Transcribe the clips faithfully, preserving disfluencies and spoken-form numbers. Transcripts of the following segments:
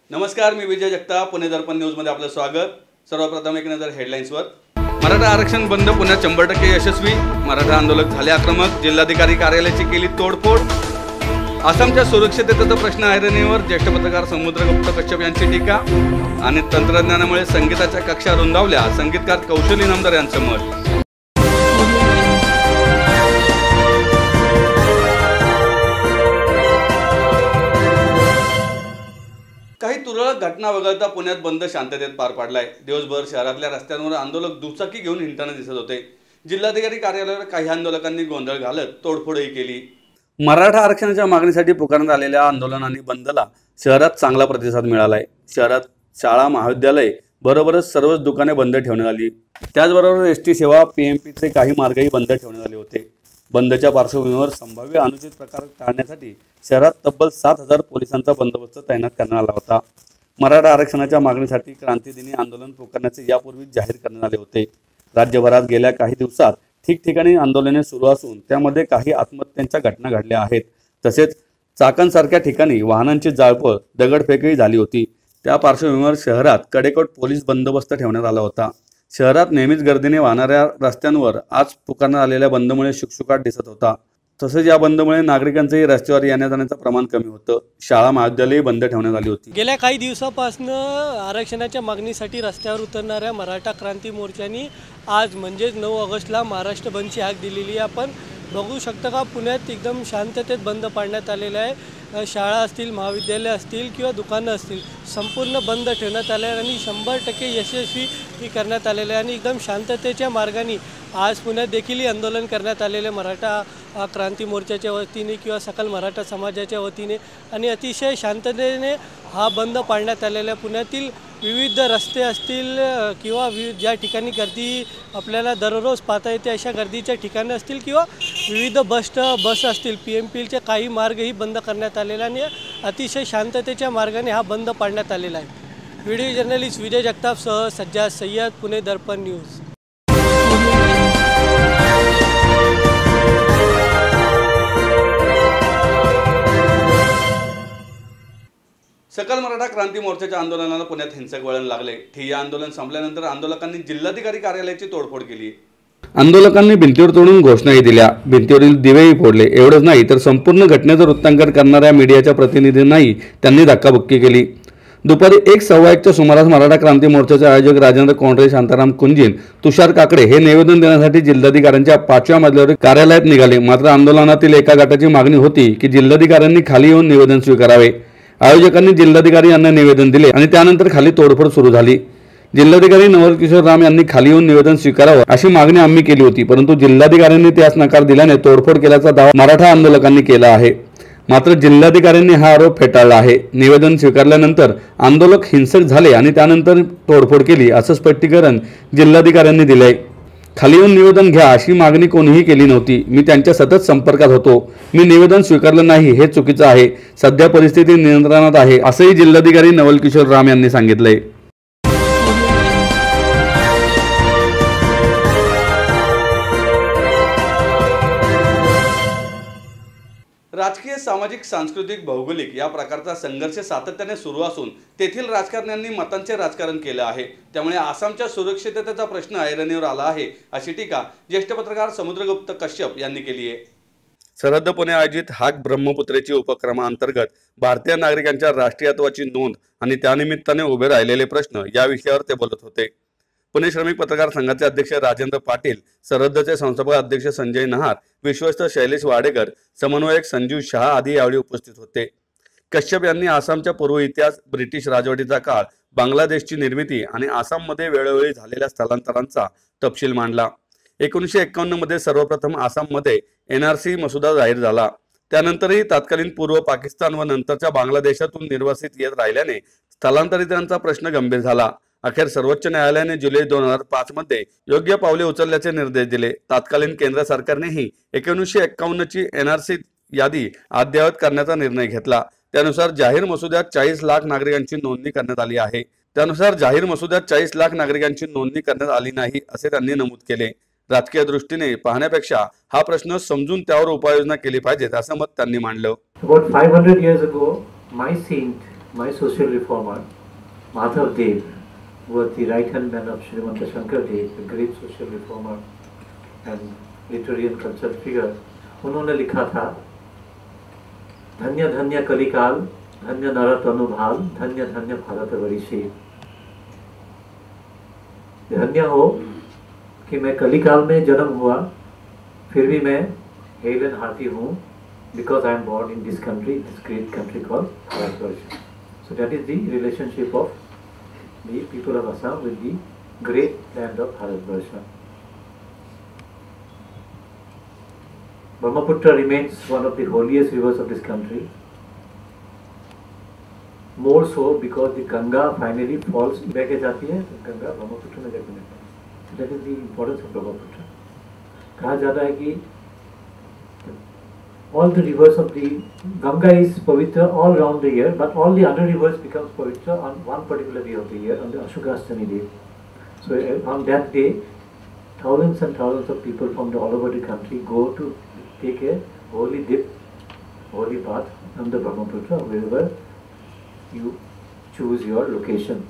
नमस्कार, मी विजय जगताप, पुणे दर्पण न्यूजमध्ये आपलं स्वागत। सर्वप्रथम एक नजर हेडलाईन्सवर। मराठा आरक्षण बंद पुण्यात शंभर टक्के यशस्वी। मराठा आंदोलक झाले आक्रमक, जिल्हाधिकारी कार्यालयाची केली तोडफोड। आसामच्या सुरक्षिततेचा प्रश्न ऐरणीवर, ज्येष्ठ पत्रकार समुद्रगुप्त कश्यप यांची टीका। आणि तंत्रज्ञानामुळे संगीताच्या कक्षा रुंदावल्या, संगीतकार कौशल इनामदार यांचं मत। काही तुरळक घटना वगळता पुण्यात बंद शांततेत पार पडलाय। दिवसभर शहरातल्या रस्त्यांवर आंदोलक दुचाकी घेऊन हिंडताना दिसत होते। जिल्हाधिकारी कार्यालयावर काही आंदोलकांनी गोंधळ घालत तोडफोडही केली। मराठा आरक्षणाच्या मागणीसाठी पुकारण्यात आलेल्या आंदोलन आणि बंदला शहरात चांगला प्रतिसाद मिळालाय। शहरात शाळा, महाविद्यालय बरोबरच सर्वच दुकाने बंद ठेवण्यात आली। त्याचबरोबर एस टी सेवा, पीएमपीचे काही मार्गही बंद ठेवण्यात आले होते। बंदच्या पार्श्वभूमीवर संभाव्य अनुचित प्रकार टाळण्यासाठी शहरात तब्बल सात हजार पोलिसांचा बंदोबस्त तैनात करण्यात आला होता। मराठा आरक्षणाच्या मागणीसाठी क्रांतीदिनी आंदोलन पुकारण्याचे यापूर्वी जाहीर करण्यात आले होते। राज्यभरात गेल्या काही दिवसात ठिकठिकाणी आंदोलने सुरू असून त्यामध्ये काही आत्महत्यांच्या घटना घडल्या आहेत। तसेच चाकणसारख्या ठिकाणी वाहनांची जाळपोळ, दगडफेकही झाली होती। त्या पार्श्वभूमीवर शहरात कडेकोट पोलीस बंदोबस्त ठेवण्यात आला होता। शहरात नेहमीच गर्दीने वाहणाऱ्या रस्त्यांवर आज पुकारण्यात आलेल्या बंदमुळे शुकशुकाट दिसत होता। तसेच या बंदमुळे नागरिकांचेही रस्त्यावर येण्या जाण्याचं प्रमाण कमी होतं। शाळा, महाविद्यालये बंद ठेवण्यात आली होती। गेल्या काही दिवसापासून आरक्षणाच्या मागणीसाठी रस्त्यावर उतरणाऱ्या मराठा क्रांती मोर्चानी आज म्हणजेच नऊ ऑगस्टला महाराष्ट्र बंदची हाक दिलेली आहे। आपण बघू शकता का पुण्यात एकदम शांततेत बंद पाडण्यात आलेला आहे। शाळा असतील, महाविद्यालय असतील किंवा दुकानं असतील, संपूर्ण बंद ठेवण्यात आले आणि शंभर टक्के यशस्वी करण्यात आलेले आहे। आणि एकदम शांततेच्या मार्गाने आज पुण्यात देखील आंदोलन करण्यात आलेले मराठा क्रांती मोर्चाच्या वतीने किंवा सकल मराठा समाजाच्या वतीने आणि अतिशय शांततेने हा बंद पाडण्यात आलेला आहे। पुण्यातील विविध रस्ते असतील किंवा विविध ज्या ठिकाणी गर्दी आपल्याला दररोज पाहता येते अशा गर्दीच्या ठिकाणं असतील किंवा विविध बस बस असतील, पी एम पीचे काही मार्गही बंद करण्यात आलेले आणि अतिशय शांततेच्या मार्गाने हा बंद पाडण्यात आलेला आहे। व्हिडिओ जर्नलिस्ट विजय जगतापसह सज्जाद सय्यद, पुणे दर्पण न्यूज। सकल मराठा क्रांती मोर्चाच्या आंदोलनाला पुण्यात हिंसक वळण लागले। ठिय्या आंदोलन संपल्यानंतर आंदोलकांनी जिल्हाधिकारी कार्यालयाची तोडफोड केली। आंदोलकांनी भिंतीवर तोडून घोषणाही दिल्या, भिंतीवरील दिवेही फोडले। एवढंच नाही तर संपूर्ण घटनेचं वृत्तांकन करणाऱ्या मीडियाच्या प्रतिनिधींनाही त्यांनी धक्काबुक्की केली। दुपारी एक सव्वा एकच्या सुमारास मराठा क्रांती मोर्चाचे आयोजक राजेंद्र कोंडरे, शांताराम कुंजीन, तुषार काकडे हे निवेदन देण्यासाठी जिल्हाधिकाऱ्यांच्या पाचव्या मजल्यावर कार्यालयात निघाले। मात्र आंदोलनातील एका गटाची मागणी होती की जिल्हाधिकाऱ्यांनी खाली येऊन निवेदन स्वीकारावे। आयोजकांनी जिल्हाधिकारी यांना निवेदन दिले आणि त्यानंतर खाली तोडफोड सुरू झाली। जिल्हाधिकारी नवल किशोर राम यांनी खाली येऊन निवेदन स्वीकारावं अशी मागणी आम्ही केली होती, परंतु जिल्हाधिकाऱ्यांनी त्यास नकार दिल्याने तोडफोड केल्याचा दावा मराठा आंदोलकांनी केला आहे। मात्र जिल्हाधिकाऱ्यांनी हा आरोप फेटाळला आहे। निवेदन स्वीकारल्यानंतर आंदोलक हिंसक झाले आणि त्यानंतर तोडफोड केली असं स्पष्टीकरण जिल्हाधिकाऱ्यांनी दिले। खाली येऊन निवेदन घ्या अशी मागणी कोणीही केली नव्हती। मी त्यांच्या सतत संपर्कात होतो। मी निवेदन स्वीकारलं नाही हे चुकीचं आहे। सध्या परिस्थिती नियंत्रणात आहे असंही जिल्हाधिकारी नवल किशोर राम यांनी सांगितलंय। राजकीय, सामाजिक, सांस्कृतिक, भौगोलिक या प्रकारचा संघर्ष सातत्याने सुरू असून तेथील राजकारण्यांनी मतांचे राजकारण केलं आहे। त्यामुळे आसामच्या सुरक्षिततेचा प्रश्न ऐरणीवर आला आहे अशी टीका ज्येष्ठ पत्रकार समुद्रगुप्त कश्यप यांनी केली आहे। सरहद्द पुणे आयोजित हाक ब्रह्मपुत्रेची उपक्रमाअंतर्गत भारतीय नागरिकांच्या राष्ट्रीयत्वाची नोंद आणि त्यानिमित्ताने उभे राहिलेले प्रश्न या विषयावर ते बोलत होते। पुणे श्रमिक पत्रकार संघाचे अध्यक्ष राजेंद्र पाटील, सरहद्दचे संस्थापक अध्यक्ष संजय नहार, विश्वस्त शैलेश वाडेकर, समन्वयक संजीव शहा आदी यावेळी उपस्थित होते। कश्यप यांनी आसामच्या पूर्व इतिहास, ब्रिटिश राजवटीचा काळ, बांगलादेशची निर्मिती आणि आसाममध्ये वेळोवेळी झालेल्या स्थलांतरांचा तपशील मांडला। एकोणीसशे एक्कावन्न मध्ये सर्वप्रथम आसाममध्ये एन आर सी मसुदा जाहीर झाला। त्यानंतरही तत्कालीन पूर्व पाकिस्तान व नंतरच्या बांगलादेशातून निर्वासित येत राहिल्याने स्थलांतरितांचा प्रश्न गंभीर झाला। अखेर सर्वोच्च न्यायालयाने जुलै दोन हजार पाच मध्ये योग्य पावले उचलल्याचे निर्देश दिले। तत्कालीन केंद्र सरकारनेही एकोणीसशे एक्कावन्न ची एन आर सी यादी अद्ययावत करण्याचा निर्णय घेतला। त्यानुसार जाहीर मसुद्यात चाळीस लाख नागरिकांची नोंदणी करण्यात आली आहे। त्यानुसार जाहीर मसुद्यात चाळीस लाख नागरिकांची नोंदणी करण्यात आली नाही असे त्यांनी नमूद केले। राजकीय दृष्टीने पाहण्यापेक्षा हा प्रश्न समजून त्यावर उपाययोजना केली पाहिजेत असं मत त्यांनी मांडलं। About five hundred years ago, my saint my social reformer, Madhav Dev, who was the right-hand man of Srimanta Shankar Dev, the great social reformer and literary and cultural figure, उन्होंने लिखा था, धन्य धन्य कलिकाल, धन्य नर तनुभाल, धन्य धन्य भारत वर्षे। धन्य हो कि मैं कलिकाल में जन्म हुआ, फिर भी मैं हेल एंड हार्टी हूँ, because I am born in this country, this great country called Bharatvarsh. So that is the relationship of the people of Assam with the great land of Bharatvarsha. Brahmaputra remains one of the holiest rivers of this country. More so because the Ganga finally falls back at जाती है, गंगा ब्रह्मपुत्र में जाकर मिलता है. So that is the importance of Brahmaputra. कहा जाता है कि all the rivers of the Ganga is pavitra all round the year, but all the other rivers becomes pavitra on one particular day of the year, on the Ashokastami day. So uh, on that day, thousands and thousands of people from the, all over the country go to take a holy dip, holy bath on the Brahmaputra, wherever you choose your location.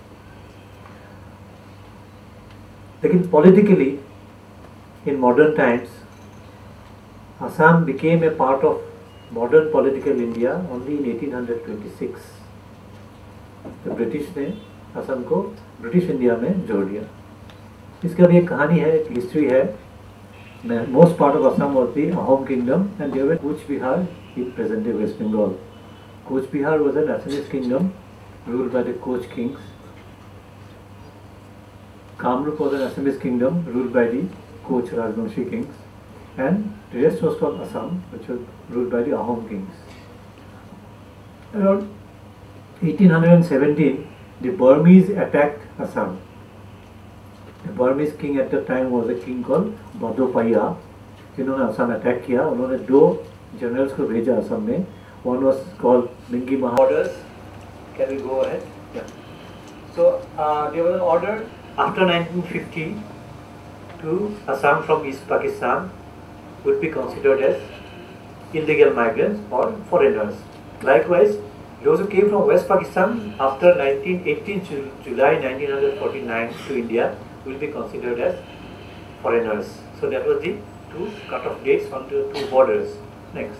Lekin politically, in modern times, Assam became a part of modern political India only in eighteen twenty-six. The British ने असम को British India में जोड़ दिया. इसका भी एक कहानी है, एक हिस्ट्री है. Most part of Assam was the Ahom kingdom, and they were Cooch Behar in present-day West Bengal. Cooch Behar was an Assamese kingdom ruled by the Cooch kings. Kamrup was an Assamese kingdom ruled by the Cooch Rajbanshi kings. And the rest was called Assam, which was ruled by the Ahom kings. Around eighteen seventeen, the Burmese attacked Assam. The Burmese king at the time was a king called Badopaya, जिन्होंने Assam attack KIA. उन्होंने दो generals को भेजा असम में. One was called Mingi Maha. Orders. Can we go ahead? Yeah. So uh, there was an order after nineteen fifty to Assam from East Pakistan would be considered as illegal migrants or foreigners. Likewise, those who came from West Pakistan after eighteenth July nineteen forty-nine to India will be considered as foreigners. So that was the two cut-off dates on the two borders. Next.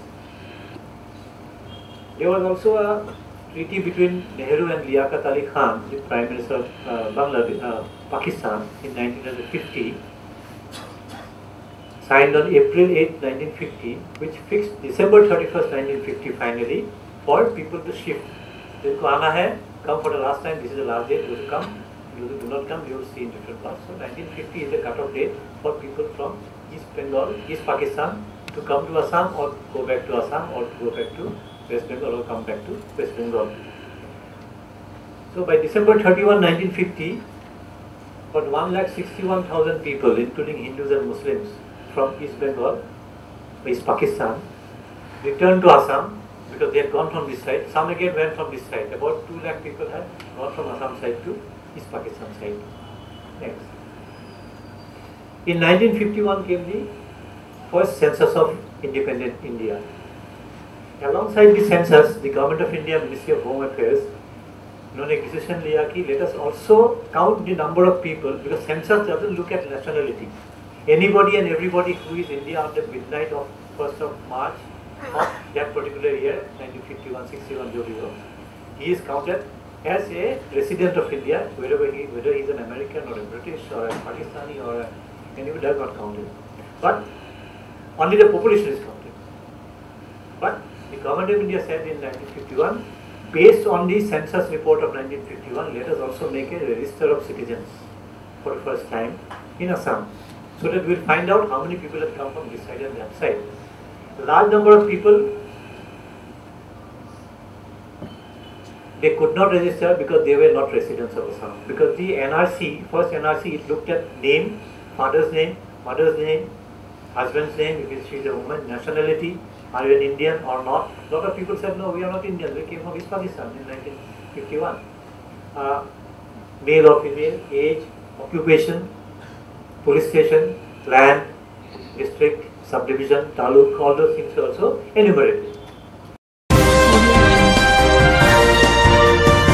There was also a treaty between Nehru and Liaquat Ali Khan, the Prime Minister of uh, Bangladesh, uh, Pakistan, in nineteen fifty, signed on April eighth nineteen fifty, which fixed December thirty-first nineteen fifty finally for people to shift. जिनको आना है, come for the last time, this is the last date, those who come, those who do not come, you will see in different parts. So nineteen fifty is the cut-off date for people from East Bengal, East Pakistan to come to Assam or go back to Assam or to go back to West Bengal or come back to West Bengal. So by December thirty-first nineteen fifty, about one lakh sixty-one thousand people, including Hindus and Muslims, from East Bengal, East Pakistan, returned to Assam because they had gone from this side. Some again went from this side. About two lakh people had gone from Assam side to East Pakistan side. Next. In nineteen fifty-one came the first census of independent India. Alongside the census, the Government of India, Ministry of Home Affairs, उन्होंने एक decision लिया कि let us also count the number of people, because census doesn't look at nationality. Anybody and everybody who is India on the midnight of first of March of that particular year, nineteen fifty-one sixty-one, he is counted as a resident of India, wherever he, whether he is an American or a British or a Pakistani or a, anybody does not count it. But only the population is counted. But the Government of India said in nineteen fifty-one, based on the census report of nineteen fifty-one, let us also make a register of citizens for the first time in Assam, so that we will find out how many people have come from this side and that side. A large number of people, they could not register because they were not residents of Assam. Because the N R C, first N R C, it looked at name, father's name, mother's name, husband's name, if she is a woman, nationality, are you an Indian or not? A lot of people said, no, we are not Indians, we came from East Pakistan in nineteen fifty-one. Uh, male or female, age, occupation, police station, land, district, subdivision, taluk, all those things are also enumerated.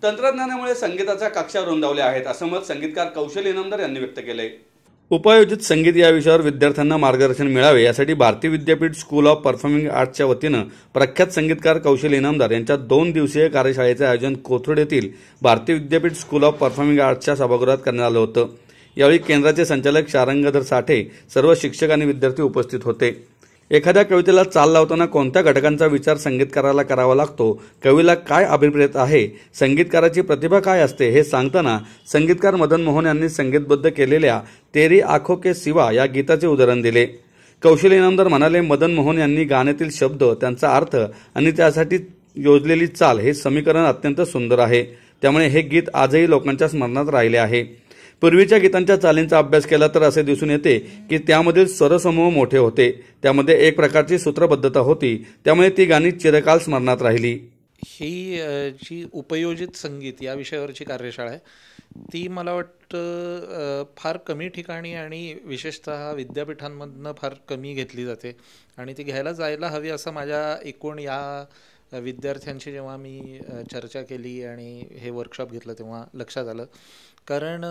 तंत्रज्ञानामुळे संगीताच्या कक्षा रुंदावल्या आहेत असं मत संगीतकार कौशल इनामदार यांनी व्यक्त केलंय। उपायोजित संगीत या विषयावर विद्यार्थ्यांना मार्गदर्शन मिळावे यासाठी भारतीय विद्यापीठ स्कूल ऑफ परफॉर्मिंग आर्ट्सच्या वतीनं प्रख्यात संगीतकार कौशल इनामदार यांच्या दोन दिवसीय कार्यशाळेचे आयोजन कोथरूड येथील भारतीय विद्यापीठ स्कूल ऑफ परफॉर्मिंग आर्ट्सच्या सभागृहात करण्यात आलं होतं। यावेळी केंद्राचे संचालक शारंगधर साठे, सर्व शिक्षक आणि विद्यार्थी उपस्थित होते। एखाद्या कवितेला चाल लावताना कोणत्या घटकांचा विचार संगीतकाराला करावा लागतो, कवीला काय अभिप्रेत आहे, संगीतकाराची प्रतिभा काय असते हे सांगताना संगीतकार मदन मोहन यांनी संगीतबद्ध केलेल्या तेरी आंखों के सिवा या गीताचे उदाहरण दिले। कौशल इनामदार म्हणाले, मदन मोहन यांनी गाण्यातील शब्द, त्यांचा अर्थ आणि त्यासाठी योजलेली चाल हे समीकरण अत्यंत सुंदर आहे, त्यामुळे हे गीत आजही लोकांच्या स्मरणात राहिले आहे। पूर्वीच्या गीतांच्या चालींचा अभ्यास केला तर असे दिसून येते की त्यामधील स्वरसमूह मोठे होते, त्यामध्ये एक प्रकारची सूत्रबद्धता होती, त्यामुळे ती गाणी चिरकाल स्मरणात राहिली। ही जी उपयोजित संगीत या विषयावरची कार्यशाळा आहे ती मला वाटतं फार कमी ठिकाणी आणि विशेषतः विद्यापीठांमधनं फार कमी घेतली जाते आणि ती घ्यायला जायला हवी असं माझ्या एकूण या विद्यार्थ्यांशी जेव्हा मी चर्चा केली आणि हे वर्कशॉप घेतलं तेव्हा लक्षात आलं। कारण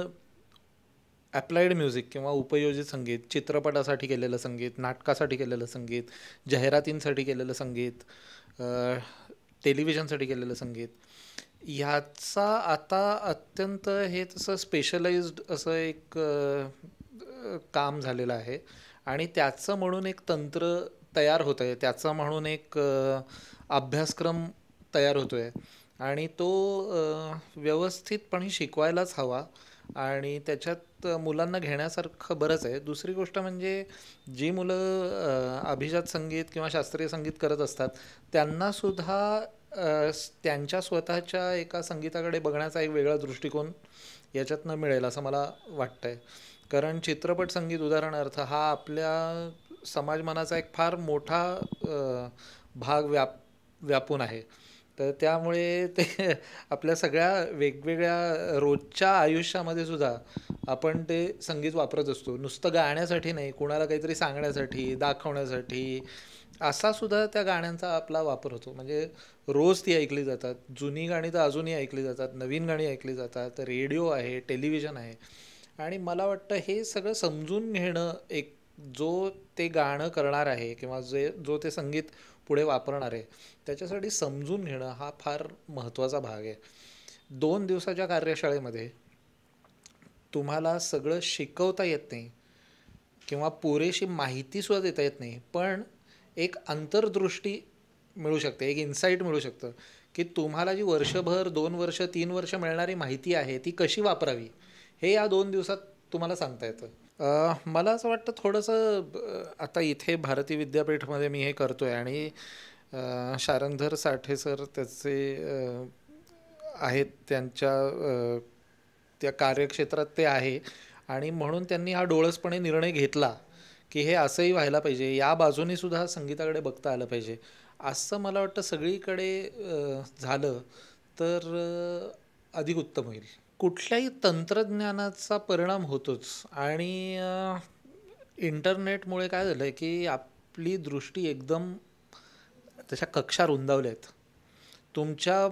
ॲप्लाइड म्युझिक किंवा उपयोजित संगीत, चित्रपटासाठी केलेलं संगीत, नाटकासाठी केलेलं संगीत, जाहिरातींसाठी केलेलं संगीत, टेलिव्हिजनसाठी केलेलं संगीत, ह्याचा आता अत्यंत हे तसं स्पेशलाइज्ड असं एक काम झालेलं आहे आणि त्याचं म्हणून एक तंत्र तयार होतं आहे, त्याचा म्हणून एक अभ्यासक्रम तयार होतो आहे आणि तो व्यवस्थितपणे शिकवायलाच हवा आणि त्याच्यात मुलांना घेण्यासारखं बरंच आहे। दुसरी गोष्ट म्हणजे जी मुलं अभिजात संगीत किंवा शास्त्रीय संगीत करत असतात त्यांनासुद्धा त्यांच्या स्वतःच्या एका संगीताकडे बघण्याचा एक वेगळा दृष्टिकोन याच्यातनं मिळेल असं मला वाटतं आहे। कारण चित्रपट संगीत उदाहरणार्थ हा आपल्या समाजमनाचा एक फार मोठा भाग व्याप व्यापून आहे, तर त्यामुळे ते आपल्या सगळ्या वेगवेगळ्या रोजच्या आयुष्यामध्ये सुद्धा आपण ते संगीत वापरत असतो, नुसतं गाण्यासाठी नाही, कुणाला काहीतरी सांगण्यासाठी, दाखवण्यासाठी असा सुद्धा त्या गाण्यांचा आपला वापर होतो। म्हणजे रोज ती ऐकली जातात, जुनी गाणी तर अजूनही ऐकली जातात, नवीन गाणी ऐकली जातात, रेडिओ आहे, टेलिव्हिजन आहे आणि मला वाटतं हे सगळं समजून घेणं, एक जो ते गाणं करणार आहे किंवा जे जो ते संगीत पुढे वापरणार आहे त्याच्यासाठी समजून घेणं हा फार महत्त्वाचा भाग आहे। दोन दिवसाच्या कार्यशाळेमध्ये तुम्हाला सगळं शिकवता येत नाही किंवा पुरेशी माहितीसुद्धा देता येत नाही, पण एक अंतर्दृष्टी मिळू शकते, एक इन्साईट मिळू शकतं की तुम्हाला जी वर्षभर, दोन वर्ष, तीन वर्ष मिळणारी माहिती आहे ती कशी वापरावी हे या दोन दिवसात तुम्हाला सांगता येतं। मला असं वाटतं थोडंसं आता इथे भारतीय विद्यापीठमध्ये मी हे करतो आहे आणि शारंगधर साठे सर त्याचे आहेत, त्यांच्या त्या कार्यक्षेत्रात ते आहे आणि म्हणून त्यांनी हा डोळसपणे निर्णय घेतला की हे असंही व्हायला पाहिजे, या बाजूने सुद्धा संगीताकडे बघता आलं पाहिजे असं मला वाटतं सगळीकडे झालं तर अधिक उत्तम होईल। कुठल्याही तंत्रज्ञानाचा परिणाम होतोच आणि इंटरनेटमुळे काय झालं आहे की आपली दृष्टी एकदम त्याच्या कक्षा रुंदावल्या आहेत। तुमच्या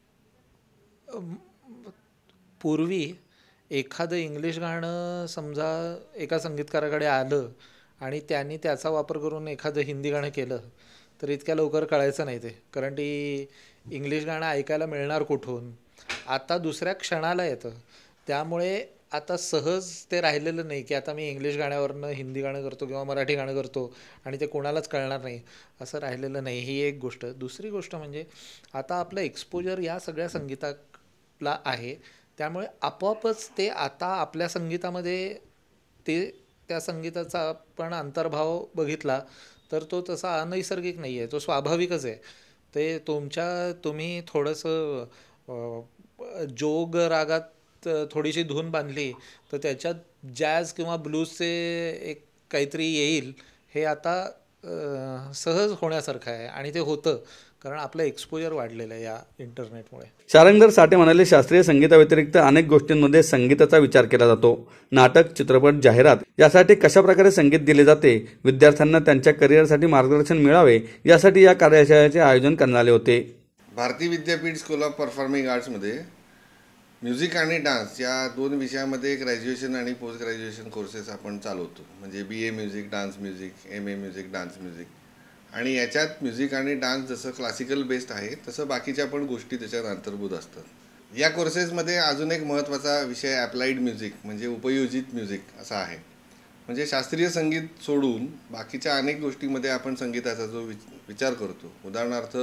पूर्वी एखादं इंग्लिश गाणं समजा एका संगीतकाराकडे आलं आणि त्यांनी त्याचा वापर करून एखादं हिंदी गाणं केलं तर इतक्या लवकर कळायचं नाही ते, कारण ती इंग्लिश गाणं ऐकायला मिळणार कुठून, आता दुसऱ्या क्षणाला येतं, त्यामुळे आता सहज ते राहिलेलं नाही की आता मी इंग्लिश गाण्यावरनं हिंदी गाणं करतो किंवा मराठी गाणं करतो आणि ते कोणालाच कळणार नाही असं राहिलेलं नाही, ही एक गोष्ट। दुसरी गोष्ट म्हणजे आता आपलं एक्सपोजर या सगळ्या संगीताला आहे, त्यामुळे आपोआपच ते आता आपल्या संगीतामध्ये ते त्या संगीताचा आपण अंतर्भाव बघितला तर तो तसा अनैसर्गिक नाही आहे, तो स्वाभाविकच आहे। ते तुमच्या तुम्ही थोडंसं जोग रागात थोडीशी धून बांधली तर त्याच्यात जॅझ किंवा ब्लूजचे एक काहीतरी येईल, हे आता सहज होण्यासारखं आहे आणि ते होतं कारण आपलं एक्सपोजर वाढलेलं आहे या इंटरनेटमुळे। शारंगधर साठे म्हणाले, शास्त्रीय संगीताव्यतिरिक्त अनेक गोष्टींमध्ये संगीताचा विचार केला जातो। नाटक, चित्रपट, जाहिरात यासाठी कशा प्रकारे संगीत दिले जाते, विद्यार्थ्यांना त्यांच्या करिअरसाठी मार्गदर्शन मिळावे यासाठी या कार्यशाळेचे आयोजन करण्यात आले होते। Bharati Vidyapeeth school of performing आर्ट्समध्ये म्युझिक आणि डान्स या दोन विषयामध्ये ग्रॅज्युएशन आणि पोस्ट ग्रॅज्युएशन कोर्सेस आपण चालवतो. म्हणजे B A music, dance music, M A music, dance music. आणि याच्यात म्युझिक आणि डान्स जसं क्लासिकल बेस्ड आहे तसं बाकीच्या पण गोष्टी त्याच्यात अंतर्भूत असतात. या कोर्सेसमध्ये अजून एक महत्त्वाचा विषय ॲप्लाइड म्युझिक म्हणजे उपयोजित म्युझिक असा आहे. म्हणजे शास्त्रीय संगीत सोडून बाकीच्या अनेक गोष्टीमध्ये आपण संगीताचा जो विच विचार करतो, उदाहरणार्थ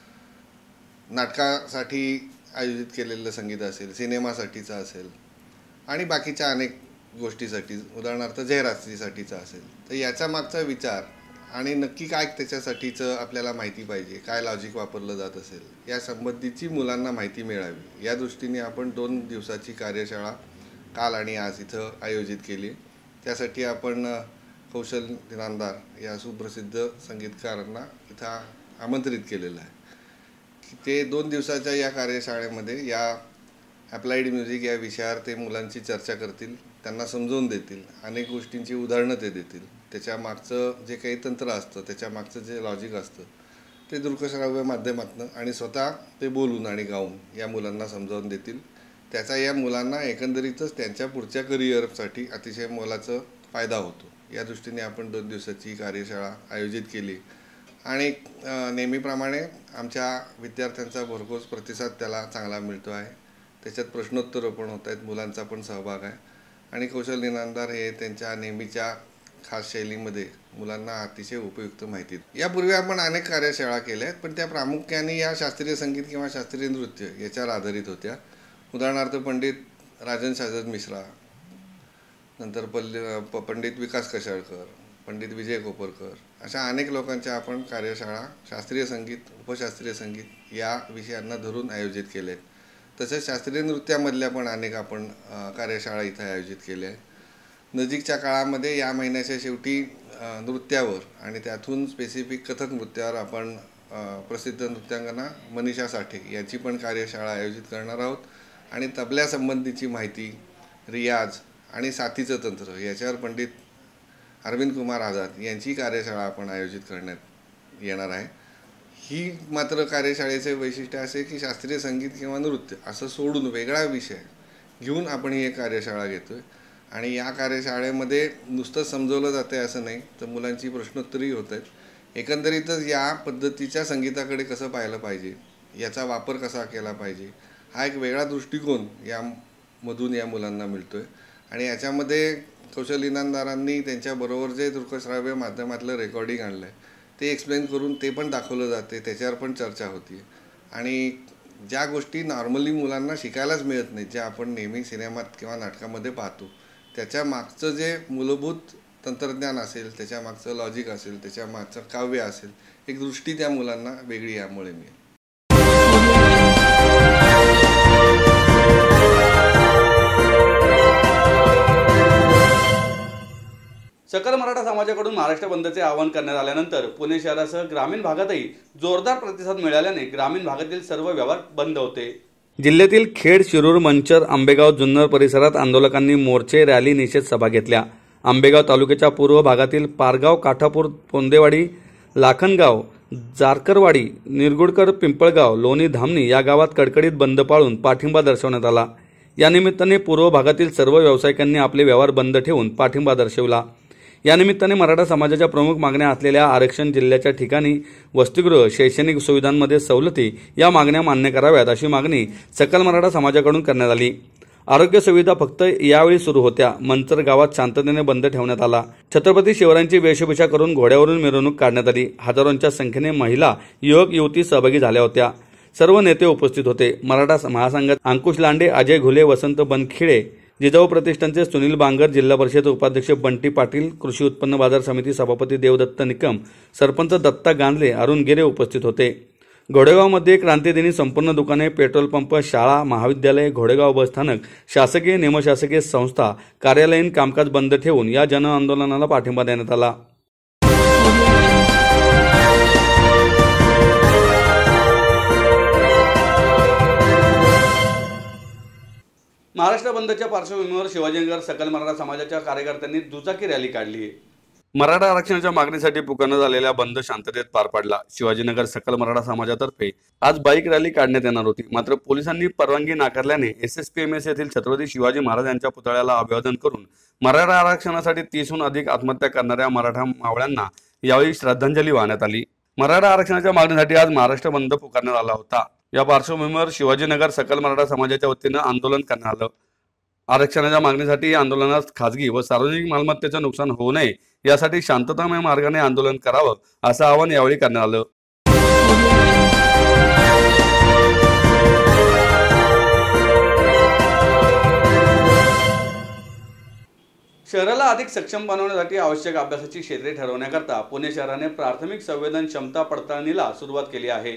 नाटकासाठी आयोजित केलेलं संगीत असेल, सिनेमासाठीचं असेल आणि बाकीच्या अनेक गोष्टीसाठी, उदाहरणार्थ जाहिरातीसाठीचा असेल, तर याचा मागचा विचार आणि नक्की काय त्याच्यासाठीचं आपल्याला माहिती पाहिजे, काय लॉजिक वापरलं जात असेल, या संबंधीची मुलांना माहिती मिळावी या दृष्टीने आपण दोन दिवसाची कार्यशाळा काल आणि आज इथं आयोजित केली. त्यासाठी आपण कौशल इनामदार या सुप्रसिद्ध संगीतकारांना इथं आमंत्रित केलेलं आहे की ते दोन दिवसाच्या या कार्यशाळेमध्ये या ॲप्लाइड म्युझिक या विषयावर ते मुलांची चर्चा करतील, त्यांना समजवून देतील, अनेक गोष्टींची उदाहरणं ते देतील. त्याच्या मागचं जे काही तंत्र असतं, त्याच्या मागचं जे लॉजिक असतं ते दृकश्राव्य माध्यमातून आणि स्वतः ते बोलून आणि गाऊन या मुलांना समजावून देतील. त्याचा या मुलांना एकंदरीतच त्यांच्या पुढच्या करिअरसाठी अतिशय मोलाचा फायदा होतो. या दृष्टीने आपण दोन दिवसाची कार्यशाळा आयोजित केली आणि नेहमीप्रमाणे आमच्या विद्यार्थ्यांचा भरघोस प्रतिसाद त्याला चांगला मिळतो आहे. त्याच्यात प्रश्नोत्तरं पण होत आहेत, मुलांचा पण सहभाग आहे आणि कौशल इनामदार हे त्यांच्या नेहमीच्या खास शैलीमध्ये मुलांना अतिशय उपयुक्त माहिती. यापूर्वी आपण अनेक कार्यशाळा केल्या आहेत, पण त्या प्रामुख्याने या शास्त्रीय संगीत किंवा शास्त्रीय नृत्य याच्यावर आधारित होत्या. उदाहरणार्थ पंडित राजन शाजद मिश्रा, नंतर पल्ले पंडित विकास कशाळकर, पंडित विजय कोपरकर, अशा अनेक लोकांच्या आपण कार्यशाळा शास्त्रीय संगीत, उपशास्त्रीय संगीत या विषयांना धरून आयोजित केले आहेत. तसेच शास्त्रीय नृत्यामधल्या पण अनेक आपण कार्यशाळा इथं आयोजित केल्या आहेत. नजीकच्या काळामध्ये या महिन्याच्या शेवटी नृत्यावर आणि त्यातून स्पेसिफिक कथक नृत्यावर आपण प्रसिद्ध नृत्यांगना मनीषा साठे यांची पण कार्यशाळा आयोजित करणार आहोत आणि तबल्यासंबंधीची माहिती, रियाज आणि साथीचं तंत्र याच्यावर पंडित अरविंद कुमार आझाद यांची कार्यशाळा आपण आयोजित करण्यात येणार आहे. ही मात्र कार्यशाळेचे वैशिष्ट्य असे की शास्त्रीय संगीत किंवा नृत्य असं सोडून वेगळा विषय घेऊन आपण ही एक कार्यशाळा घेतो आहे आणि या कार्यशाळेमध्ये नुसतं समजवलं जाते असं नाही, तर मुलांची प्रश्नोत्तरही होत आहेत. एकंदरीतच या पद्धतीच्या संगीताकडे कसं पाहिलं पाहिजे, याचा वापर कसा केला पाहिजे, हा एक वेगळा दृष्टिकोन यामधून या मुलांना मिळतो आहे आणि याच्यामध्ये कौशल इनामदारांनी त्यांच्याबरोबर जे दृकश्राव्य माध्यमातलं रेकॉर्डिंग आणलं आहे ते एक्सप्लेन करून ते पण दाखवलं जाते, त्याच्यावर पण चर्चा होती आणि ज्या गोष्टी नॉर्मली मुलांना शिकायलाच मिळत नाहीत, ज्या आपण नेहमी सिनेमात किंवा नाटकामध्ये पाहतो, त्याच्या मागचं जे मूलभूत तंत्रज्ञान असेल, त्याच्या मागचं लॉजिक असेल, त्याच्या मागचं काव्य असेल, एक दृष्टी त्या मुलांना वेगळी यामुळे मिळेल. सकल मराठा समाजाकडून महाराष्ट्र बंदचे आवाहन करण्यात आल्यानंतर पुणे शहरासह ग्रामीण भागातही जोरदार प्रतिसाद मिळाल्याने ग्रामीण भागातील सर्व व्यवहार बंद होते. जिल्ह्यातील खेड, शिरूर, मंचर, आंबेगाव, जुन्नर परिसरात आंदोलकांनी मोर्चे, रॅली, निषेध सभा घेतल्या. आंबेगाव तालुक्याच्या पूर्व भागातील पारगाव, काठापूर, पोंदेवाडी, लाखनगाव, जारकरवाडी, निरगुडकर, पिंपळगाव, लोणी, धामणी या गावात कडकडीत बंद पाळून पाठिंबा दर्शवण्यात आला. या निमित्ताने पूर्व भागातील सर्व व्यावसायिकांनी आपले व्यवहार बंद ठेवून पाठिंबा दर्शवला. या निमित्ताने मराठा समाजाच्या प्रमुख मागण्या असलेल्या आरक्षण, जिल्ह्याच्या ठिकाणी वसतिगृह, शैक्षणिक सुविधांमध्ये सवलती या मागण्या मान्य कराव्यात अशी मागणी सकल मराठा समाजाकडून करण्यात आली. आरोग्य सुविधा फक्त यावेळी सुरू होत्या. मंचर गावात शांततेने बंद ठेवण्यात आला. छत्रपती शिवरायांची वेशभूषा करून घोड्यावरून मिरवणूक काढण्यात आली. हजारोंच्या संख्येने महिला, युवक, युवती सहभागी झाल्या होत्या. सर्व नेते उपस्थित होते. मराठा महासंघात अंकुश लांडे, अजय घुले, वसंत बनखिडे, जिजाऊ प्रतिष्ठानचे सुनील बांगर, जिल्हा परिषद उपाध्यक्ष बंटी पाटील, कृषी उत्पन्न बाजार समिती सभापती देवदत्त निकम, सरपंच दत्ता गांधले, अरुण गिरे उपस्थित होते. घोडेगावमध्ये क्रांतीदिनी संपूर्ण दुकाने, पेट्रोल पंप, शाळा, महाविद्यालय, घोडेगाव बसस्थानक, शासकीय, निमशासकीय संस्था, कार्यालयीन कामकाज बंद ठेवून या जनआंदोलनाला पाठिंबा देण्यात आला. महाराष्ट्र बंदच्या पार्श्वभूमीवर शिवाजीनगर सकल मराठा समाजाच्या कार्यकर्त्यांनी दुचाकी रॅली काढली आहे. मराठा आरक्षणाच्या मागणीसाठी पुकारण्यात आलेल्या बंद शांततेत पार पडला। शिवाजीनगर सकल मराठा समाजातर्फे आज बाईक रॅली काढण्यात येणार होती, मात्र पोलिसांनी परवानगी नाकारल्याने S S P M S येथील छत्रपती शिवाजी महाराज यांच्या पुतळ्याला अभिवादन करून मराठा आरक्षणासाठी तीसहून अधिक आत्महत्या करणाऱ्या मराठा मावळ्यांना यावेळी श्रद्धांजली वाहण्यात आली। मराठा आरक्षणाच्या मागणीसाठी आज महाराष्ट्र बंद पुकारण्यात आला होता। या पार्श्वभूमीवर शिवाजीनगर सकल मराठा समाजाच्या वतीनं आंदोलन करण्यात आलं। आरक्षणाच्या मागणीसाठी आंदोलनात खासगी व सार्वजनिक मालमत्तेचं नुकसान होऊ नये यासाठी शांततामय मार्गाने आंदोलन करावं असं आवाहन यावेळी करण्यात आलं। शहराला अधिक सक्षम बनवण्यासाठी आवश्यक अभ्यासाची क्षेत्रे ठरवण्याकरता पुणे शहराने प्राथमिक संवेदन क्षमता पडताळणीला सुरुवात केली आहे।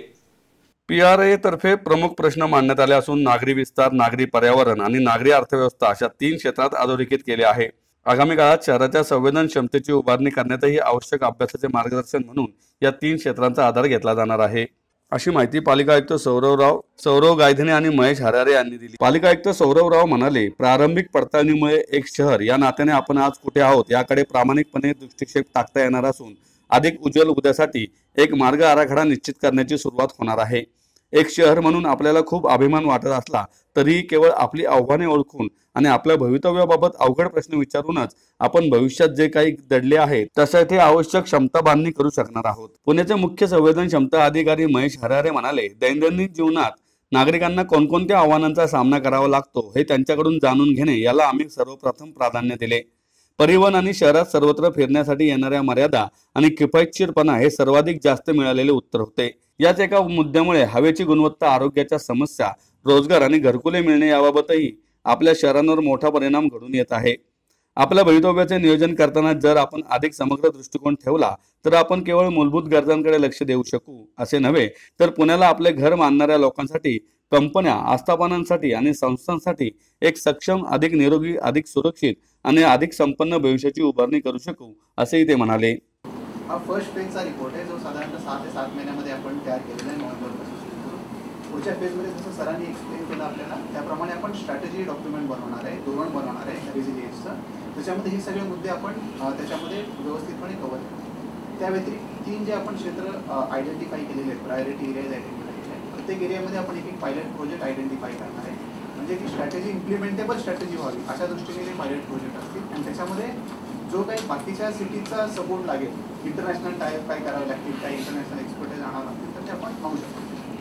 पी आर ए तर्फे प्रमुख प्रश्न मांडण्यात आले असून नागरी विस्तार, नागरी पर्यावरण आणि नागरी अर्थव्यवस्था अशा तीन क्षेत्रात अधोरेखित केले आहे। आगामी काळात शहराच्या संवेदन क्षमतेची उभारणी करण्यातही आवश्यक अभ्यासाचे मार्गदर्शन म्हणून या तीन क्षेत्रांचा आधार घेतला जाणार आहे, अशी माहिती पालिका आयुक्त सौरवराव सौरव गायधने आणि महेश हरारे यांनी दिली। पालिका आयुक्त सौरवराव म्हणाले, प्रारंभिक पडताळणीमुळे एक शहर या नात्याने आपण आज कुठे आहोत याकडे प्रामाणिकपणे दृष्टिक्षेप टाकता येणार असून अधिक उज्ज्वल उद्यासाठी एक मार्ग आराखडा निश्चित करण्याची सुरुवात होणार आहे। एक शहर म्हणून आपल्याला खूप अभिमान वाटत असला तरीही केवळ आपली आव्हाने ओळखून आणि आपल्या भवितव्याबाबत अवघड प्रश्न विचारूनच आपण भविष्यात जे काही दडले आहे त्यासाठी आवश्यक क्षमता बांधणी करू शकणार आहोत। पुण्याचे मुख्य संवेदन क्षमता अधिकारी महेश हरारे म्हणाले, दैनंदिन जीवनात नागरिकांना कोणकोणत्या आव्हानांचा सामना करावा लागतो हे त्यांच्याकडून जाणून घेणे याला आम्ही सर्वप्रथम प्राधान्य दिले। परिवहन आणि शहरात सर्वत्र फिरण्यासाठी येणाऱ्या मर्यादा आणि किफायतशीरपणा हे सर्वाधिक जास्त मिळालेले उत्तर होते। याच एका मुद्द्यामुळे हवेची गुणवत्ता, आरोग्याच्या समस्या, रोजगार आणि घरकुले मिळणे याबाबतही आपल्या शहरांवर मोठा परिणाम घडून येत आहे। आपल्या भवितव्याचे नियोजन करताना जर आपण अधिक समग्र दृष्टिकोन ठेवला तर आपण केवळ मूलभूत गरजांकडे लक्ष देऊ शकू असे नव्हे, तर पुण्याला आपले घर मानणाऱ्या लोकांसाठी, कंपन्या, आस्थापनांसाठी आणि संस्थांसाठी एक सक्षम, अधिक निरोगी, अधिक सुरक्षित आणि अधिक संपन्न भविष्याची उभारणी करू शकू असेही ते म्हणाले। हा फर्स्ट फेजचा रिपोर्ट आहे जो साधारणतः सहा ते सात महिन्यामध्ये आपण तयार केलेला आहे नोव्हेंबरपासून सुरू करून। पुढच्या फेजमध्ये जसं सरांनी एक्सप्लेन केलं आपल्याला त्याप्रमाणे आपण स्ट्रॅटेजी डॉक्युमेंट बनवणार आहे, धोरण बनवणार आहे रेझिलियन्सचं। त्याच्यामध्ये हे सगळे मुद्दे आपण त्याच्यामध्ये व्यवस्थितपणे कव्हर करतो। त्या व्यतिरिक्त तीन जे आपण क्षेत्र आयडेंटिफाय केलेले आहेत, प्रायोरिटी एरियाज आयडेंटिफाय केले आहेत, प्रत्येक एरियामध्ये आपण एक एक पायलट प्रोजेक्ट आयडेंटिफाय करणार आहे, म्हणजे की स्ट्रॅटेजी इम्प्लिमेंटेबल स्ट्रॅटेजी व्हावी अशा दृष्टीने हे पायलट प्रोजेक्ट असतील। आणि त्याच्यामध्ये जो काही बाकीच्या सिटीचा सपोर्ट लागेल, इंटरनॅशनल टायर काय करावे लागतील, काही इंटरनॅशनल एक्सपर्टाईज आणावं लागतील, तर ते आपण पाहू शकतो।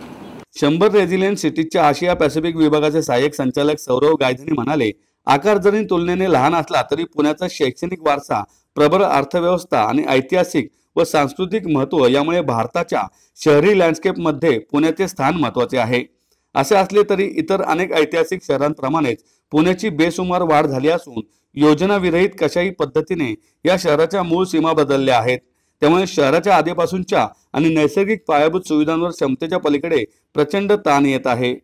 शंभर रेझिलियंट सिटीजच्या आशिया पॅसिफिक विभागाचे सहाय्यक संचालक सौरव गायधनी म्हणाले, आकार जरी तुलनेने लहान असला तरी पुण्याचा शैक्षणिक वारसा, प्रबळ अर्थव्यवस्था आणि ऐतिहासिक व सांस्कृतिक महत्त्व यामुळे भारताच्या शहरी लँडस्केपमध्ये पुण्याचे स्थान महत्त्वाचे आहे। असे असले तरी इतर अनेक ऐतिहासिक शहरांप्रमाणेच पुण्याची बेसुमार वाढ झाली असून योजना विरहित कशाही पद्धतीने या शहराच्या मूळ सीमा बदलल्या आहेत। त्यामुळे शहराच्या आधीपासूनच्या आणि नैसर्गिक पायाभूत सुविधांवर क्षमतेच्या पलीकडे प्रचंड ताण येत आहे।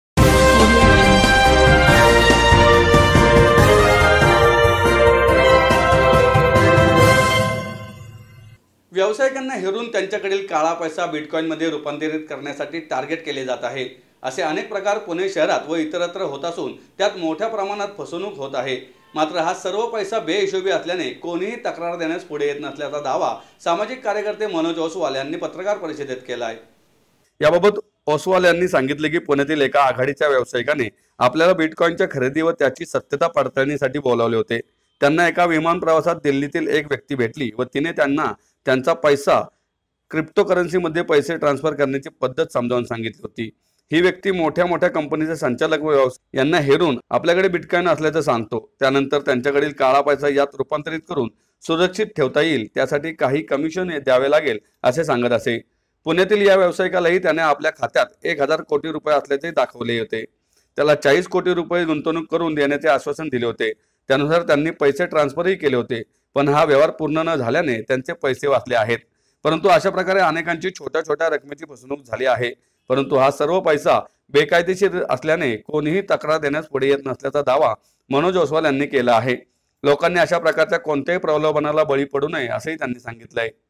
व्यावसायिकांना हेरून त्यांच्याकडील काळा पैसा बिटकॉइनमध्ये रूपांतरित करण्यासाठी टार्गेट केले जात आहे। असे अनेक प्रकार पुणे शहरात व इतरत्र होत असून त्यात मोठ्या प्रमाणात फसवणूक होत आहे। मात्र हा सर्व पैसा बेहिशोबी असल्याने कोणीही तक्रार देण्यास पुढे येत नसल्याचा दावा सामाजिक कार्यकर्ते मनोज ओसवाल यांनी पत्रकार परिषदेत केला आहे। याबाबत ओसवाल यांनी सांगितले की पुण्यातील एका आघाडीच्या व्यावसायिकाने आपल्याला बिटकॉइनच्या खरेदी व त्याची सत्यता पडताळणीसाठी बोलावले होते। त्यांना एका विमान प्रवासात दिल्लीतील एक व्यक्ती भेटली व तिने त्यांना त्यांचा पैसा क्रिप्टोकरन्सीमध्ये पैसे ट्रान्सफर करण्याची पद्धत समजावून सांगितली होती। ही व्यक्ती मोठ्या मोठ्या कंपनीचे संचालक व व्यावसायिक यांना हेरून आपल्याकडे बिटकॉइन असल्याचं सांगतो। त्यानंतर त्यांच्याकडील काळा पैसा यात रूपांतरित करून सुरक्षित ठेवता येईल त्यासाठी काही कमिशन द्यावे लागेल असे सांगत असे। पुण्यातील या व्यावसायिकालाही त्याने आपल्या खात्यात एक हजार कोटी रुपये असल्याचे दाखवले होते। त्याला चाळीस कोटी रुपये गुंतवणूक करून देण्याचे आश्वासन दिले होते। त्यानुसार त्यांनी पैसे ट्रान्सफरही केले होते, पण हा व्यवहार पूर्ण न झाल्याने त्यांचे पैसे वाचले आहेत। परंतु अशा प्रकारे अनेकांची छोट्या छोट्या रकमेची फसवणूक झाली आहे। परंतु हा सर्व पैसा बेकायदेशीर असल्याने कोणीही तक्रार देण्यास पुढे येत नसल्याचा दावा मनोज ओसवाल यांनी केला आहे। लोकांनी अशा प्रकारच्या कोणत्याही प्रलोभनाला बळी पडू नये असेही त्यांनी सांगितले आहे।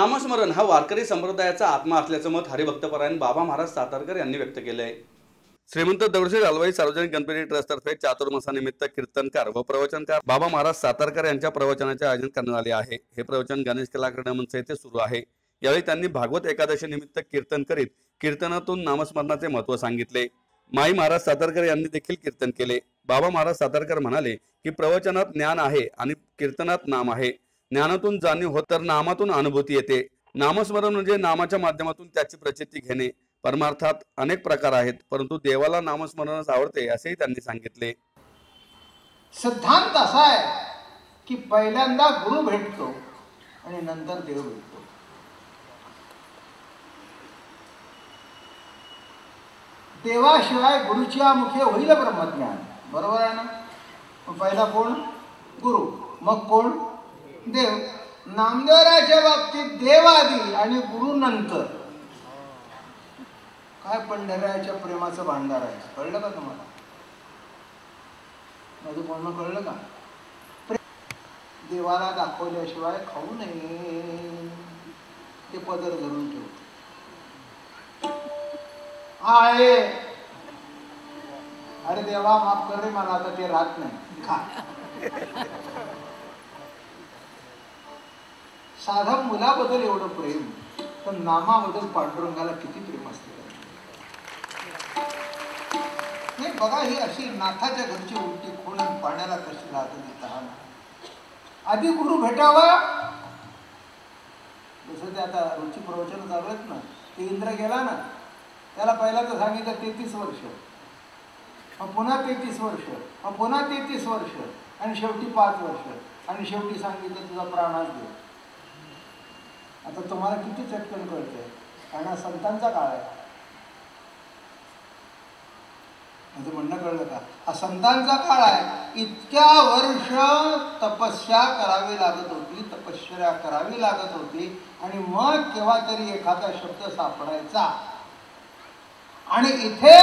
नामस्मरण हा वारकरी संप्रदायाचा आत्मा असल्याचं मत हरिभक्तपरायण बाबा महाराज सातारकर यांनी व्यक्त केले आहे। श्रीमंत दगडूशेठ हलवाई सार्वजनिक गणपती ट्रस्टतर्फे चातुर्मासानिमित्त कीर्तनकार व प्रवचनकार बाबा महाराज सातारकर यांच्या प्रवचनाचे आयोजन करण्यात आले आहे। हे प्रवचन गणेश कलाकार मंच येथे सुरू आहे। यावेळी त्यांनी भागवत एकादशी निमित्त कीर्तन करीत कीर्तनातून नामस्मरणाचे महत्त्व सांगितले। माई महाराज सातारकर यांनी देखील कीर्तन केले। बाबा महाराज सातारकर म्हणाले की प्रवचनात ज्ञान आहे आणि कीर्तनात नाम आहे। ज्ञानातून जाणीव होत तर नामातून अनुभूती येते। नामस्मरण म्हणजे नामाच्या माध्यमातून त्याची प्रचिती घेणे। परमार्थात अनेक प्रकार आहेत, परंतु देवाला नामस्मरणच आवडते असेही त्यांनी सांगितले। सिद्धांत असा आहे की पहिल्यांदा गुरु भेटतो आणि नंतर देव भेटतो। देवाशिवाय गुरुच्या मुखे होईल ब्रह्मज्ञान, बरोबर आहे ना? पहिला कोण? गुरु, मग कोण? देव। नामदेवराच्या बाबतीत देव आधी आणि गुरु नंतर। काय पंढऱ्याच्या प्रेमाचं भांडार आहे, कळलं का तुम्हाला? माझं बोलणं कळलं का? देवाला दाखवल्याशिवाय खाऊ नये, ते पदर धरून ठेवतो। आहे अरे देवा माफ कर रे मला, आता ते राहत नाही, खा। साधा मुलाबद्दल एवढं प्रेम, पण नामाबद्दल पांडुरंगाला किती प्रेम असते नाही बघा। ही अशी नाथाच्या घरची उलटी खोल पाण्याला कशी राहत देता। आधी गुरु भेटावा, जसं ते आता रुची प्रवचन चालू आहेत ना, ते इंद्र गेला ना, त्याला पहिला तर सांगितलं तेहतीस वर्ष, मग पुन्हा तेहतीस वर्ष, मग पुन्हा तेहतीस वर्ष, आणि शेवटी पाच वर्ष, आणि शेवटी सांगितलं तुझा प्राणाच दे। आता तुम्हाला किती चटकन कळतंय, कारण हा संतांचा काळ आहे। म्हणजे म्हणणं कळलं का? हा संतांचा काळ आहे। इतक्या वर्ष तपस्या करावी लागत होती, तपश्चर्या करावी लागत होती, आणि मग केव्हा तरी एखादा शब्द सापडायचा। आणि इथे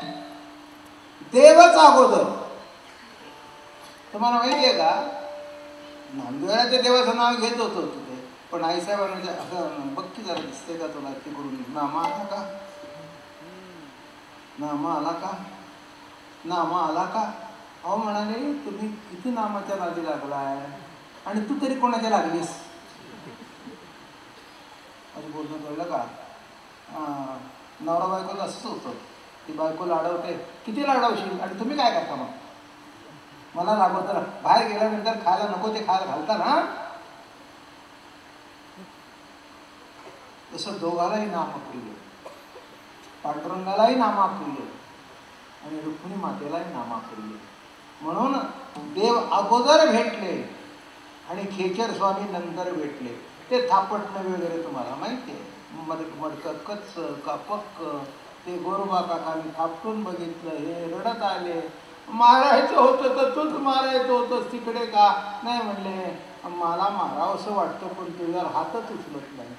देवच अगोदर। तुम्हाला माहितीये का, नामदेवराच्या देवाचं नाव घेत होतो तिथे, पण आईसाहेबांना असं बघ की जरा दिसतंय का तुला ते करून, नामा आला का, नामा आला का, नामा आला का? अहो म्हणाले तुम्ही किती नामाच्या नादी लागलाय, आणि तू तरी कोणाच्या लागलीस? असं बोलणं कळलं का? नवरा बायकोला असंच होतं, ती बायको लाडवते, किती लाडवशील, आणि तुम्ही काय करता? मग मला लागवत बाहेर गेल्यानंतर खायला नको ते खायला घालता ना, तसं दोघालाही नामप्रिय, पांडुरंगालाही नामप्रिय आणि रुक्मिणी मातेलाही नामप्रिय। म्हणून देव अगोदर भेटले आणि खेचर स्वामी नंतर भेटले। ते थापटणं वगैरे तुम्हाला माहिती आहे, मड मडकं कच्च कापक्क, ते गोरोबा काकांनी थापटून बघितलं, हे रडत आले, मारायचं होतं तर तूच मारायचं होतंस तिकडे का? नाही म्हणले, मला मारावंसं वाटतं पण तुझ्यावर हातच उचलत नाही।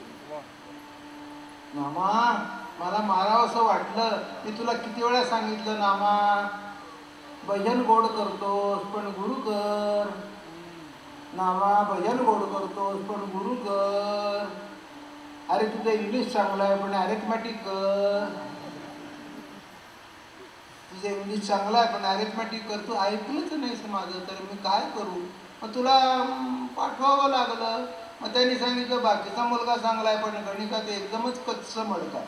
नामा मला मारावंसं वाटलं, मी तुला किती वेळा सांगितलं नामा, भजन गोड करतोस पण गुरु कर। नामा भजन गोड करतोस पण गुरु कर। अरे तुझं इंग्लिश चांगलं आहे पण अरिथमॅटिक कर। तुझं इंग्लिश चांगलं आहे पण अरिथमॅटिक कर। तू ऐकलंच नाहीस माझं, तर मी काय करू? मग तुला पाठवावं लागलं। मग त्यांनी सांगितलं बाकीचा मुलगा चांगला आहे पण गणितात एकदमच कच्च मडका।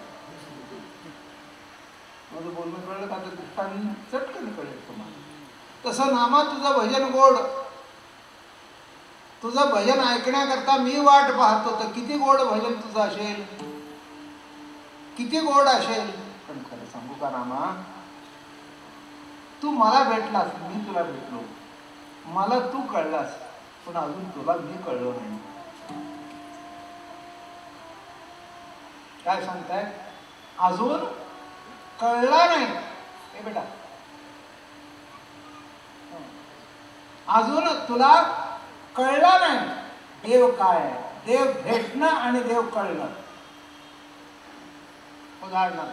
माझं बोलणं कळलं का? तर चटकन कळेल तुम्हाला। तसं नामा तुझं भजन गोड, तुझं भजन ऐकण्याकरता मी वाट पाहतो, तर किती गोड भजन तुझं असेल, किती गोड असेल। पण खरं सांगू का नामा, तू मला भेटलास, मी तुला भेटलो, मला तू कळलास, पण अजून तुला मी कळलो नाही। काय सांगताय? अजून कळला नाही हे बेटा, अजून तुला कळला नाही देव काय आहे। देव भेटणं आणि देव कळणं उदाहरण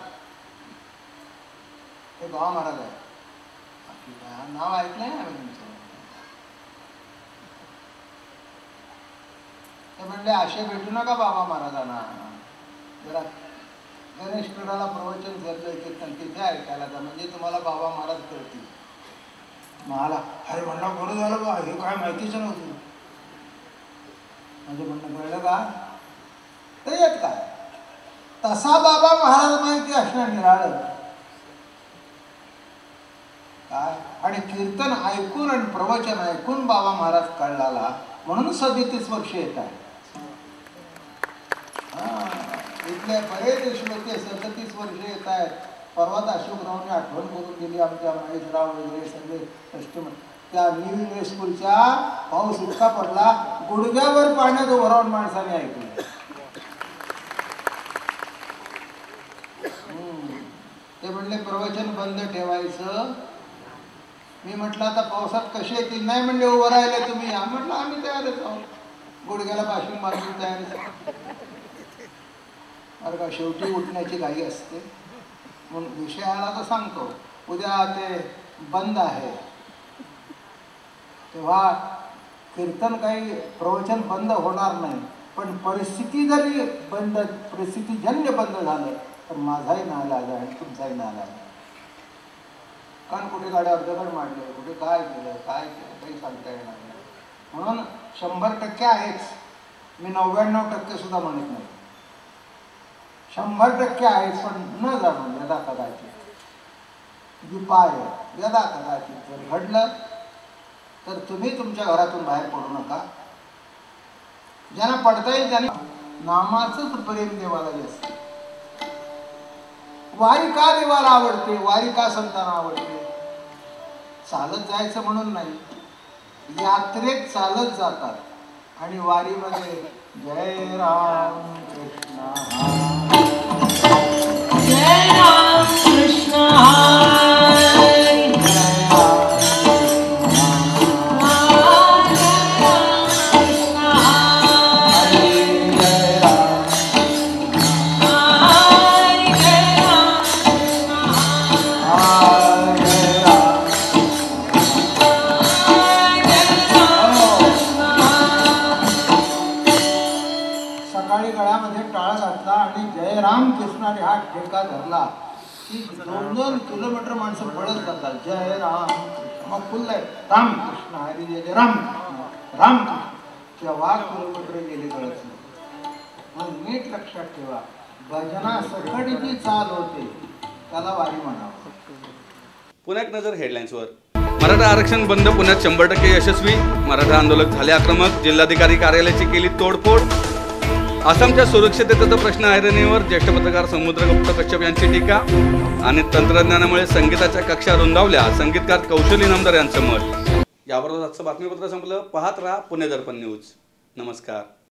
हे बाबा महाराज आहे, नाव ऐकलंय ना आम्ही तुमचं। ते म्हणले असे भेटू नका बाबा महाराजांना, जरा गणेश गडाला प्रवचन झालं कीर्तन तिथे ऐकायला जा, म्हणजे तुम्हाला बाबा महाराज कळतील. मला अरे म्हणलं बरं झालं बा, हे काय माहितीच नव्हतं. म्हणजे म्हणणं कळलं का ते येत काय तसा बाबा महाराज माहिती असणं निराळं काय. आणि कीर्तन ऐकून आणि प्रवचन ऐकून बाबा महाराज कळला, म्हणून सदतीस वर्ष येत आहे. इथले बरेच श्रोते सदतीस वर्ष येत आहेत. परवात अशोकरावने आठवण करून दिली आमच्या महेशराव वगैरे सगळे कस्टमर. त्या न्यू इंग्लिश स्कूलच्या पाऊस इतका पडला, गुडघ्यावर पाण्यात उभं राहून माणसाने ऐकलं. ते म्हणले प्रवचन बंद ठेवायचं. मी म्हटलं आता पावसात कसे येतील, नाही म्हणले उभं राहिले तुम्ही. म्हटलं आम्ही तयारच आहोत, गुडघ्याला पाशिंग बांधून तयारच. अरे का शेवटी उठण्याची घाई असते. म्हणून विषयाला तर सांगतो, उद्या ते बंद आहे तेव्हा कीर्तन काही प्रवचन बंद होणार नाही. पण परिस्थिती जरी बंद परिस्थितीजन्य बंद झालं तर माझाही नाईलाज आहे, तुमचाही नाईलाज आहे. कारण कुठे गाड्या अर्धगड मांडले, कुठे काय केलं काय केलं काही सांगता येणार नाही. म्हणून शंभर टक्के आहेच, मी नव्याण्णव टक्के सुद्धा म्हणत नाही. शंभर टक्के आहेच, पण न जाणून यदा कदाचित जी पाय यदा कदाचित जर घडलं तर तुम्ही तुमच्या घरातून बाहेर पडू नका. ज्यांना पडता येईल त्यांनी नामाचंच प्रेम देवाला जास्त. वारी का देवाला आवडते, वारी का संतांना आवडते? चालत जायचं म्हणून नाही, यात्रेत चालत जातात आणि वारीमध्ये जय राम कृष्ण जय राम कृष्ण रामकृष्णाने हा ठेका धरला की दोन दोन किलोमीटर माणसं पळत जातात. जय राम मग फुल आहे रामकृष्ण हरी जय जय रामकृष्ण रामकृष्ण केव्हा किलोमीटर गेले कळत नाही. मग नीट लक्षात ठेवा, भजना सकट जी चाल होते त्याला वारी म्हणावं. पुन्हा एक नजर हेडलाईन्सवर. मराठा आरक्षण बंद पुण्यात शंभर टक्के यशस्वी. मराठा आंदोलक झाले आक्रमक. जिल्हाधिकारी कार्यालयाची केली तोडफोड. आसामच्या सुरक्षिततेचा प्रश्न ऐरणीवर. ज्येष्ठ पत्रकार समुद्रगुप्त कश्यप यांची टीका. आणि तंत्रज्ञानामुळे संगीताच्या कक्षा रुंदावल्या. संगीतकार कौशली नामदार यांचं मत. याबरोबर आजचं बातमीपत्र संपलं. पाहत राहा पुणे दर्पण न्यूज. नमस्कार.